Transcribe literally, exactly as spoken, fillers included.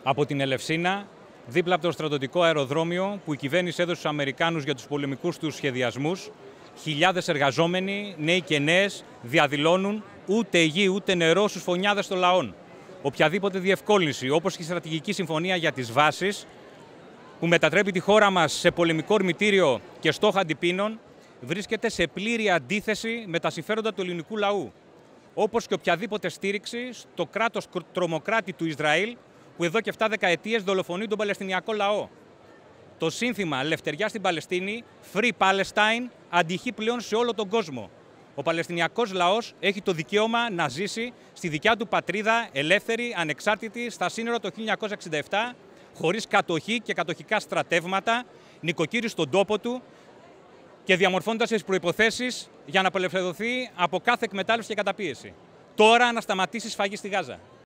από την Ελευσίνα, δίπλα από το στρατιωτικό αεροδρόμιο που η κυβέρνηση έδωσε στους Αμερικάνους για τους πολεμικούς τους σχεδιασμούς, χιλιάδες εργαζόμενοι, νέοι και νέες, διαδηλώνουν ούτε γη ούτε νερό στους φωνιάδες των λαών. Οποιαδήποτε διευκόλυνση, όπως και η στρατηγική συμφωνία για τις βάσεις, που μετατρέπει τη χώρα μας σε πολεμικό ορμητήριο και στόχο αντιπίνων, βρίσκεται σε πλήρη αντίθεση με τα συμφέροντα του ελληνικού λαού. Όπως και οποιαδήποτε στήριξη στο κράτος τρομοκράτη του Ισραήλ, που εδώ και επτά δεκαετίες δολοφονεί τον Παλαιστινιακό λαό. Το σύνθημα «Ελευθεριά στην Παλαιστίνη», Free Palestine, αντυχεί πλέον σε όλο τον κόσμο. Ο Παλαιστινιακός λαός έχει το δικαίωμα να ζήσει στη δικιά του πατρίδα, ελεύθερη, ανεξάρτητη, στα σύνορα το χίλια εννιακόσια εξήντα επτά, χωρίς κατοχή και κατοχικά στρατεύματα, νοικοκύρη στον τόπο του και διαμορφώνοντας τις προϋποθέσεις για να απελευθερωθεί από κάθε εκμετάλλευση και καταπίεση. Τώρα να σταματήσει η σφαγή στη Γάζα.